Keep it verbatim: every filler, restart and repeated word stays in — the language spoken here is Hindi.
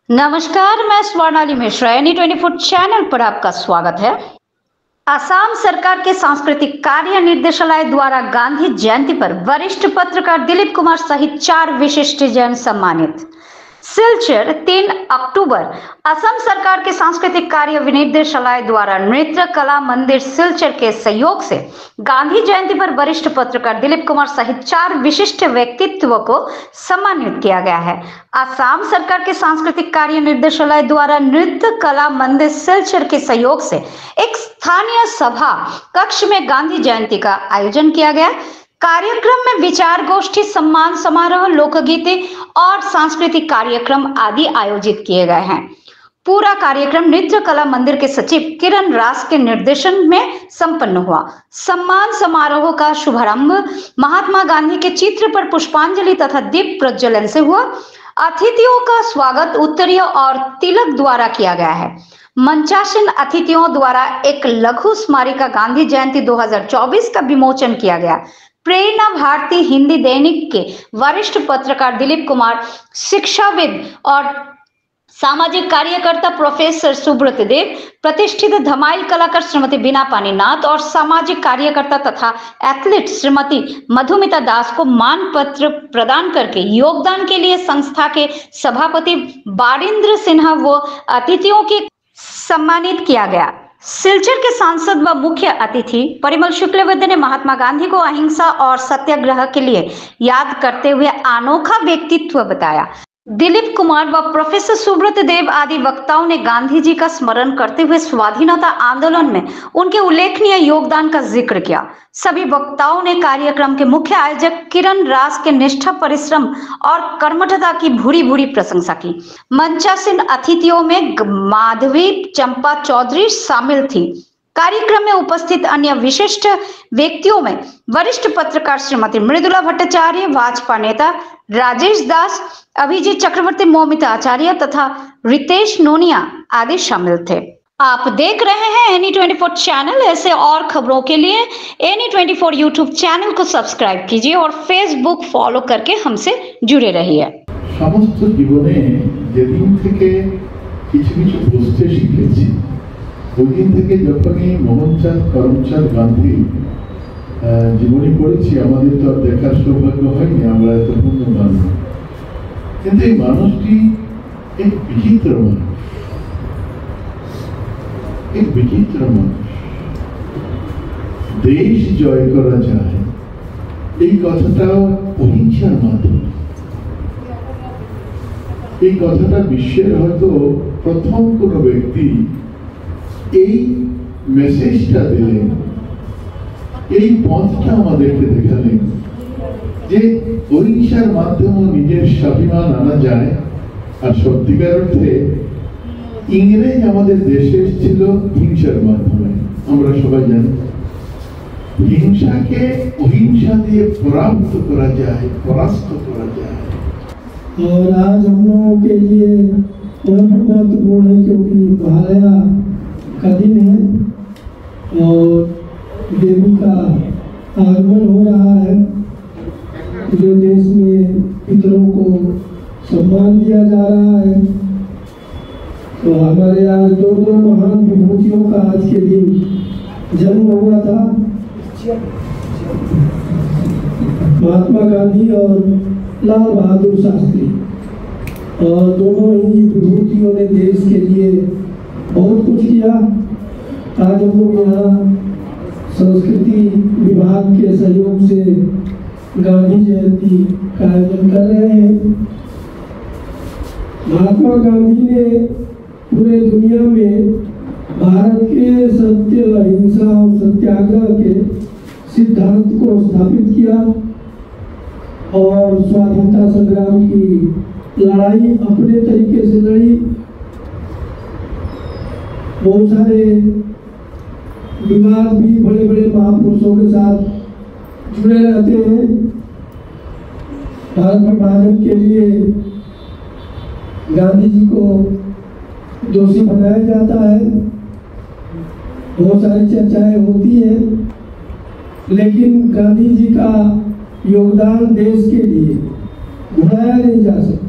नमस्कार, मैं Swarnali Mishra any twenty four channel पर आपका स्वागत है। असम सरकार के सांस्कृतिक कार्य निर्देशालय द्वारा गांधी जयंती पर वरिष्ठ पत्रकार दिलीप कुमार सहित चार विशिष्ट जन सम्मानित। सिलचर तीन अक्टूबर असम सरकार के सांस्कृतिक कार्य विनिर्देशालय द्वारा नृत्य कला मंदिर सिलचर के सहयोग से गांधी जयंती पर वरिष्ठ पत्रकार दिलीप कुमार सहित चार विशिष्ट व्यक्तित्व को सम्मानित किया गया है। असम सरकार के सांस्कृतिक कार्य निर्देशालय द्वारा नृत्य कला मंदिर सिलचर के सहयोग से एक स्थानीय सभा कक्ष में गांधी जयंती का आयोजन किया गया। कार्यक्रम में विचार गोष्ठी, सम्मान समारोह, लोकगीत और सांस्कृतिक कार्यक्रम आदि आयोजित किए गए हैं। पूरा कार्यक्रम नृत्य कला मंदिर के सचिव किरण रास के निर्देशन में संपन्न हुआ। सम्मान समारोह का शुभारंभ महात्मा गांधी के चित्र पर पुष्पांजलि तथा दीप प्रज्वलन से हुआ। अतिथियों का स्वागत उत्तरीय और तिलक द्वारा किया गया है। मंचासीन अतिथियों द्वारा एक लघु स्मारिका गांधी जयंती दो हज़ार चौबीस का विमोचन किया गया। प्रेरणा भारती हिंदी दैनिक के वरिष्ठ पत्रकार दिलीप कुमार, शिक्षाविद और सामाजिक कार्यकर्ता प्रोफेसर सुब्रत देव, प्रतिष्ठित धमाइल कलाकार श्रीमती बीना पानीनाथ और सामाजिक कार्यकर्ता तथा एथलीट श्रीमती मधुमिता दास को मान पत्र प्रदान करके योगदान के लिए संस्था के सभापति बारिंद्र सिन्हा व अतिथियों की सम्मानित किया गया। सिलचर के सांसद व मुख्य अतिथि परिमल शुक्लवैद्य ने महात्मा गांधी को अहिंसा और सत्याग्रह के लिए याद करते हुए अनोखा व्यक्तित्व बताया। दिलीप कुमार व प्रोफेसर सुब्रत देव आदि वक्ताओं ने गांधी जी का स्मरण करते हुए स्वाधीनता आंदोलन में उनके उल्लेखनीय योगदान का जिक्र किया। सभी वक्ताओं ने कार्यक्रम के मुख्य आयोजक किरण रास के निष्ठा, परिश्रम और कर्मठता की भूरी भूरी प्रशंसा की। मंचासीन अतिथियों में माधवी चंपा चौधरी शामिल थी। कार्यक्रम में उपस्थित अन्य विशिष्ट व्यक्तियों में वरिष्ठ पत्रकार श्रीमती मृदुला भट्टाचार्य, भाजपा नेता राजेश दास, अभिजीत चक्रवर्ती, मौमिता आचार्य तथा रितेश नोनिया आदि शामिल थे। आप देख रहे हैं एनी ट्वेंटी फोर चैनल। ऐसे और खबरों के लिए any twenty four YouTube channel को सब्सक्राइब कीजिए और फेसबुक फॉलो करके हमसे जुड़े रहिए। समस्त जीवने যেদিন থেকে কিছু কিছু বুঝতে শিখেছি, ওই দিন থেকে যখনই মোহনচাঁদ করমচাঁদ গান্ধী জীবনী পড়েছি, আমাদের তো আর দেখার সৌভাগ্য হয়নি, আমরা এত পুণ্যবান। কিন্তু এই মানুষটি এক বিচিত্র মানুষ, এক বিচিত্র মানুষ। দেশ জয় করা যায় এই কথাটাও অহিংসার মাধ্যমে। এই কথাটা বিশ্বের হয়তো প্রথম কোন ব্যক্তি এই মেসেজটা দিলেন, এই পথটা আমাদেরকে দেখালেন যে অহিংসার মাধ্যমে নিজের স্বাভিমান আনা যায়। আর সত্যিকার অর্থে ইংরেজ আমাদের দেশে ছিল হিংসার মাধ্যমে। আমরা সবাই জানি হিংসাকে অহিংসা দিয়ে পরাভূত করা যায়, পরাস্ত করা যায়। और आज हम लोगों के लिए बहुत महत्वपूर्ण है क्योंकि महालया का दिन है और देवी का आगमन हो रहा है। पूरे देश में पितरों को सम्मान दिया जा रहा है। तो हमारे आज दो दो महान विभूतियों का आज के दिन जन्म हुआ था, महात्मा गांधी और लाल बहादुर शास्त्री। और दोनों ही विभूतियों ने देश के लिए बहुत कुछ किया। आज हम लोग यहाँ संस्कृति विभाग के सहयोग से गांधी जयंती का आयोजन कर रहे हैं। महात्मा गांधी ने पूरे दुनिया में भारत के सत्य, अहिंसा और सत्याग्रह के सिद्धांत को स्थापित किया और स्वाधीनता संग्राम की लड़ाई अपने तरीके से लड़ी। बहुत सारे विवाद भी बड़े बड़े महापुरुषों के साथ जुड़े रहते हैं। भारत विभाजन के लिए गांधी जी को दोषी बनाया जाता है, बहुत सारी चर्चाएं होती हैं, लेकिन गांधी जी का योगदान देश के लिए भुलाया नहीं जा सकता।